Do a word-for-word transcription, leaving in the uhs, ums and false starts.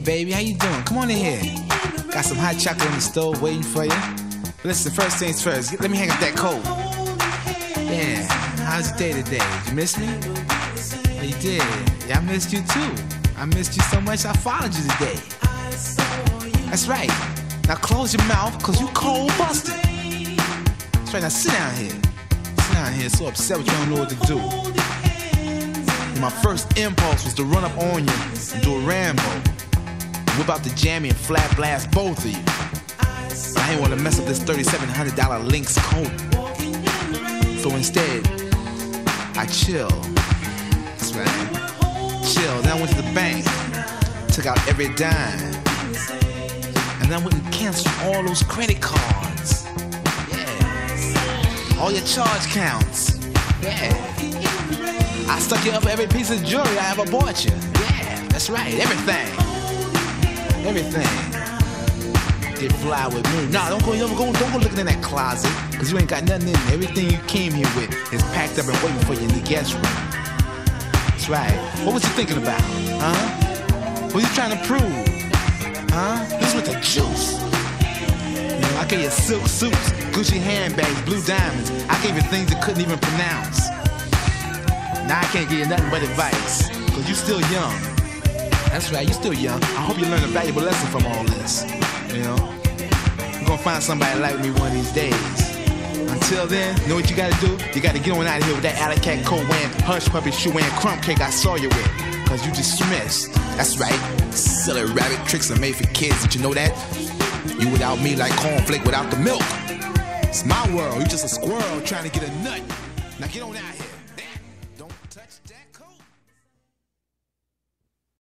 baby, how you doing? Come on in here. Got some hot chocolate on the stove waiting for you. Listen, first things first, let me hang up that coat. Yeah, how's your day today? Did you miss me? Oh, you did? Yeah, I missed you too. I missed you so much I followed you today. That's right. Now close your mouth, cause you cold busted. That's right, now sit down here. Sit down here, so upset with you, don't know what to do. And my first impulse was to run up on you and do a Rambo. Whip out the jammy and flat blast both of you. But I ain't wanna mess up this thirty-seven hundred dollar Lynx coat. So instead, I chill. That's right. Chill. Then I went to the bank, took out every dime. And then I went and canceled all those credit cards. Yeah. All your charge counts. Yeah. I stuck you up for every piece of jewelry I ever bought you. Yeah, that's right. Everything. Everything. Get fly with me. Nah, don't go, don't go, don't go looking in that closet, cause you ain't got nothing in there. Everything you came here with is packed up and waiting for you in the guest room. That's right. What was you thinking about? Huh? What was you trying to prove? Huh? This with the juice. You know, I gave you silk suits, Gucci handbags, blue diamonds. I gave you things you couldn't even pronounce. Now I can't give you nothing but advice, cause you still young. That's right, you still young. I hope you learn a valuable lesson from all this. You know, you're gonna find somebody like me one of these days. Until then, you know what you gotta do? You gotta get on out of here with that alley cat coat wearing, hush puppy shoe wearing, crumb cake I saw you with. Cause you dismissed. That's right. Silly rabbit tricks are made for kids. Did you know that? You without me like cornflake without the milk. It's my world. You just a squirrel trying to get a nut. Now get on out of here. Don't touch that coat.